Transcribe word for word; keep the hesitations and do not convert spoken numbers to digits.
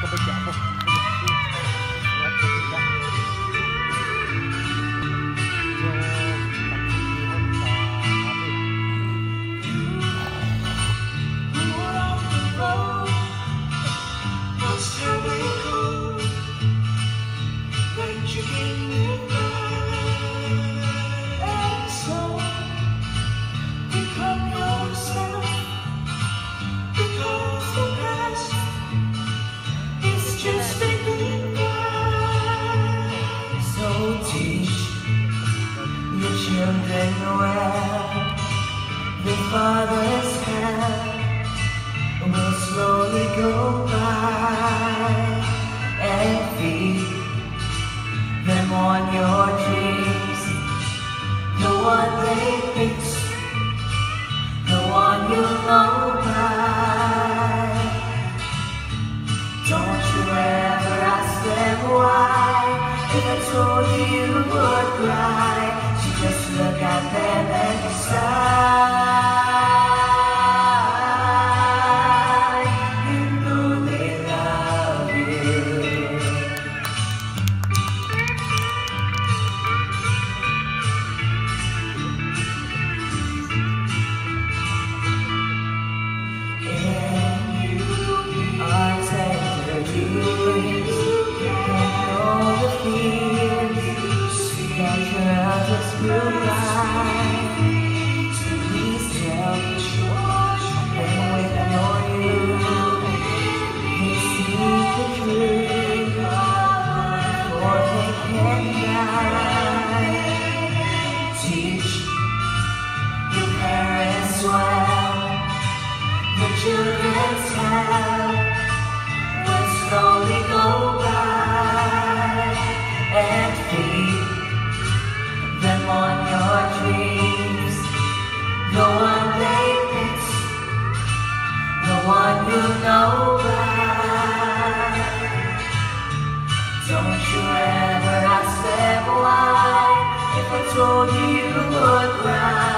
Children where the Father's hand will slowly go by, and feed them on your dreams, the one they fix, the one you know by. Don't you ever ask them why. If I told you, you would cry. Just look at them and decide. You know they love you. And you are tender dreams, and all the fears that you're just goodbye. Please tell me and wait on you. They see the truth before they can die. Teach your parents well, the children tell will slowly go by, and feed them on your dreams, the one they fix, the one you know by. Don't you ever ask them why. If I told you, you would cry.